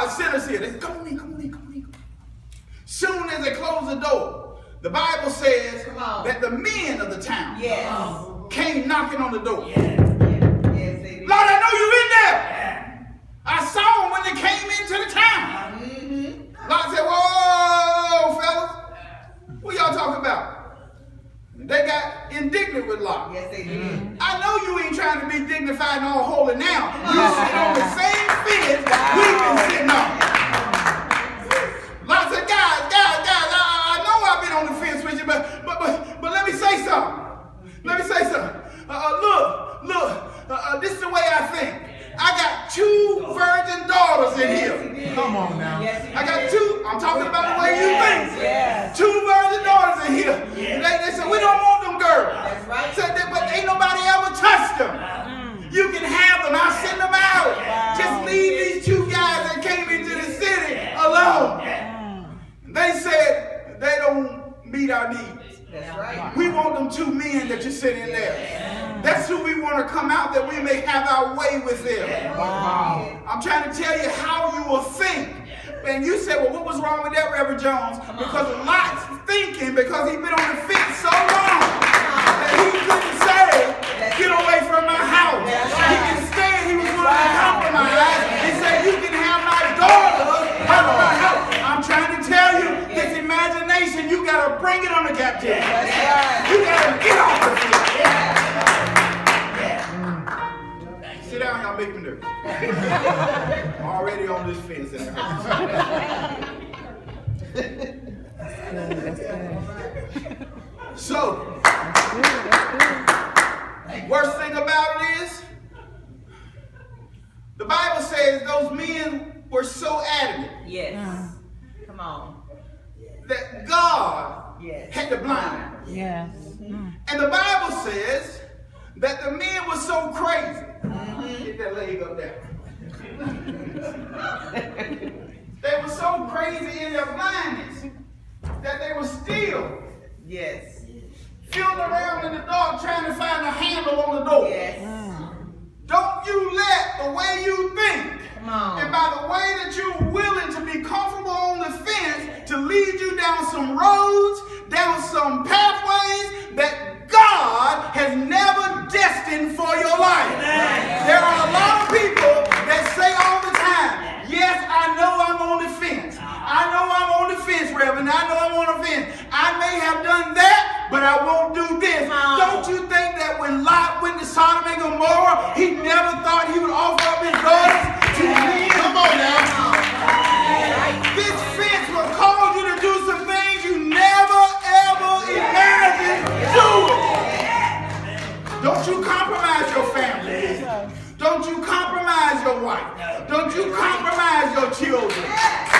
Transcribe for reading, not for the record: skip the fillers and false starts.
sinners here. They say, come on in, come on in, come on in. Soon as they close the door, the Bible says that the men of the town came knocking on the door. Lord, I know you in there. I saw them when they came into the town. Lord said, whoa, fellas. What y'all talking about? They got indignant with Lot. Yes, they did. I know you ain't trying to be dignified and all holy now. You sit on the same fence we've been sitting on. Lot said, guys, I know I've been on the fence with you, but let me say something. Let me say something. Look, this is the way I think. I got 2 virgin daughters in here. Come on now. I got 2. I'm talking about the way you think. 2 virgin daughters in here. They said, we don't want them girls. That's right. Said that, but ain't nobody ever touched them. You can have them. I'll send them out. Just leave these 2 guys that came into the city alone. They said they don't meet our needs. That's right. We want them 2 men that you're sitting there. That's who we want to come out, that we may have our way with them. Wow. I'm trying to tell you how you will think. And you say, well, what was wrong with that, Reverend Jones? Because Lot's thinking, because he's been on the fence so long, that he couldn't say, get away from my house. He instead, he was willing to compromise. He said, you can have my daughter out of my house. I'm trying to tell you, this imagination, you got to bring it on the captivity. You got to get off the fence. Sit down, y'all make me nervous. I'm already on this fence in the house. So, worst thing about it is, the Bible says those men were so adamant. Yes. Come on. That God had to blind them. Yes. And the Bible says that the men were so crazy. Get that leg up there. They were so crazy in their blindness that they were still feeling around in the dark trying to find a handle on the door. Don't you let the way you think and by the way that you're willing to be comfortable on the fence to lead you down some roads, down some pathways that God has never destined for your life. There are a lot of people that say all the time, yes, I know I'm on the fence. I know I'm on the fence, Reverend. I know I'm on the fence. I may have done that, but I won't do this. Don't you think that when Lot went to Sodom and Gomorrah, he never thought he would offer up his daughters to men? Come on now. This fence will cause you to do some things you never, ever imagined doing. Don't you compromise your family. Don't you compromise your wife. Don't you compromise your children.